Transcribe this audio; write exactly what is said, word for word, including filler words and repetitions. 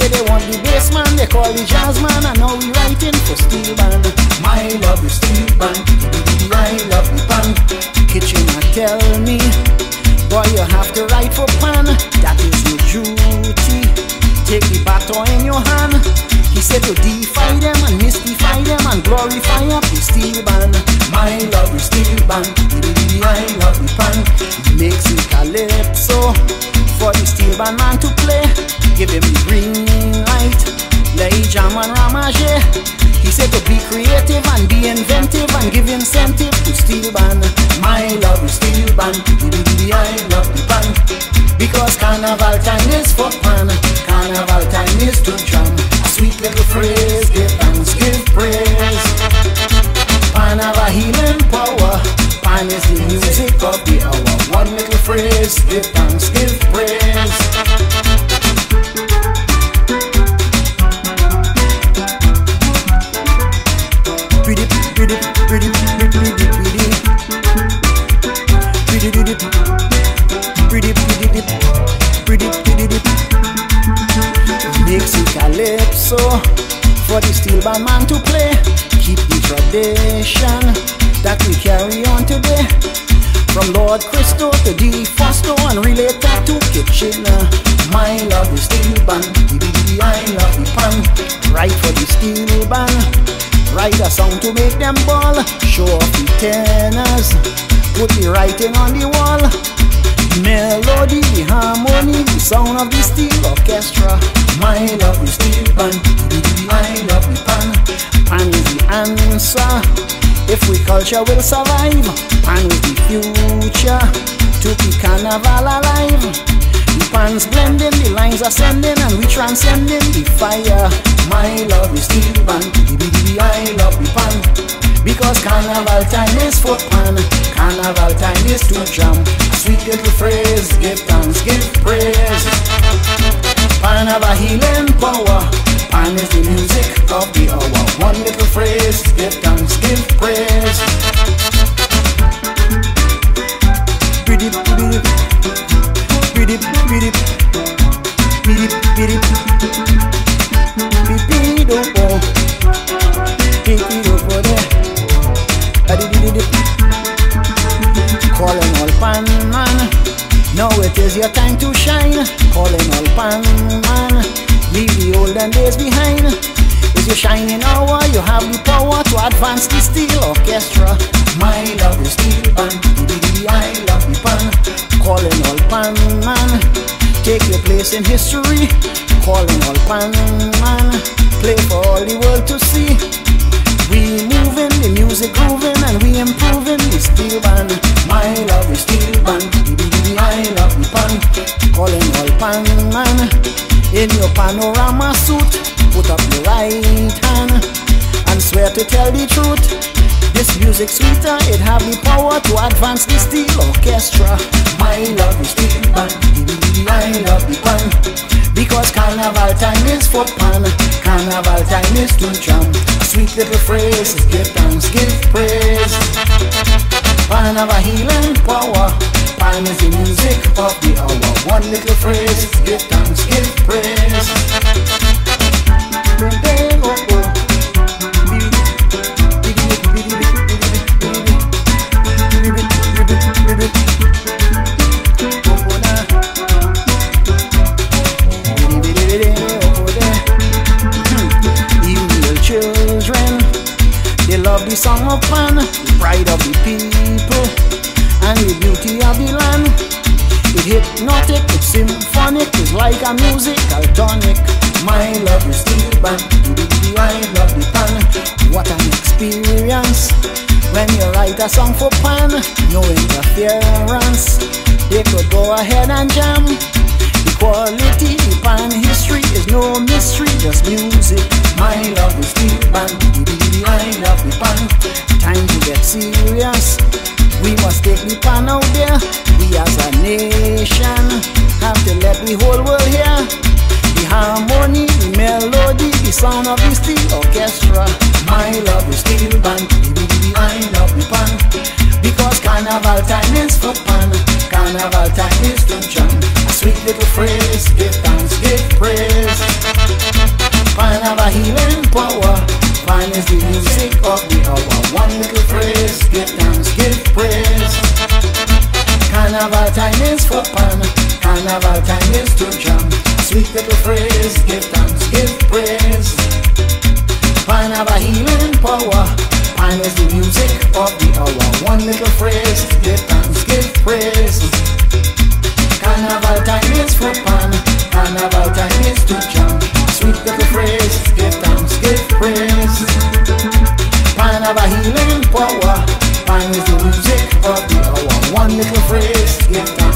say they want the bass man, they call the jazz man, and now we writing for steel band. My love is steel band, I love the band. Kitchener tell me, boy, you have to write for pan. That is your duty. Take the baton in your hand. He said to defy them and mystify them and glorify up the steel band. My love is steel band, I love the pan. He makes it calypso for the steel band man to play. Give him the green light, lay jam and ramage. He said to be creative and be inventive and give incentive to steel band. My love is steel band, I love the band. Because carnival time is for pan, carnival time is to jam. A sweet little phrase, give thanks, give praise. Pan have a healing power, pan is the music of the hour. One little phrase, give thanks, give praise. Pretty, pretty, pretty, pretty, pretty, pretty, pretty, pretty, pretty, pretty, pretty, makes it calypso for the steel band man to play. Keep the tradition that we carry on today, from Lord Christo to D. Fosto and relate that to Kitchener. My love is steel band, I love the pan. Write for the steel band, write a song to make them ball. Show off the tenors, put the writing on the wall. Melody, the harmony, the sound of the steel orchestra. My love is steel band, I love the pan. Pan is the answer, if we culture will survive. Pan is the future, to keep carnival alive. The pan's blending, the lines are sending, and we transcending the fire. My love is steel band, I love the pan. Because carnival time is for pan, carnival time is to jam. A sweet little phrase, give thanks, give praise. Pan have a healing power, pan is the music of the hour. One little phrase, give thanks, give praise. Pretty, pretty, pretty, pretty, pretty, pretty, pretty, do oh, pretty do for there. Calling all pan man, now it is your time to shine. Calling all pan man, leave the olden days behind. It's your shining hour, you have the power to advance the steel orchestra. My love is steel band, I love the pan. Calling all pan man, take your place in history. Calling all pan man, play for all the world to see. We moving, the music grooving, and we improving the steel band. My love is steel band, I love the pan. Calling all pan man, in your panorama suit, put up your right hand and swear to tell the truth. This music sweeter, it have the power to advance the steel orchestra. My love is steel band, I love the pan. Because carnival time is for pan, carnival time is to jam. A sweet little phrase, give thanks, give praise. Pan have a healing power, pan is the music of the hour. One little phrase, give thanks, give praise. Love the song of pan, the pride of the people, and the beauty of the land. It's hypnotic, it's symphonic, it's like a musical tonic. My love is steel band, I love the pan. What an experience when you write a song for pan. No interference, they could go ahead and jam. The quality, the pan history is no mystery, just music. My love is steel band, I love the pan. Time to get serious, we must take the pan out there. We as a nation have to let the whole world hear the harmony, the melody, the sound of the steel orchestra. My love is steel band, I love the pan. Because carnival time is for pan, carnival time is to jam. A sweet little phrase, give thanks, give praise. is the music of the hour. One little phrase, give thanks, give praise. Carnival time is for pan, carnival time is to jam. Sweet little phrase, give thanks, give praise. Pan have a healing power, pan is the music of the hour. One little phrase, give thanks, give praise. Carnival time is for pan, carnival time is to jam. Sweet little phrase, give thanks, give praise. Pan have a healing power, pan is the music of the hour. One little phrase, give thanks.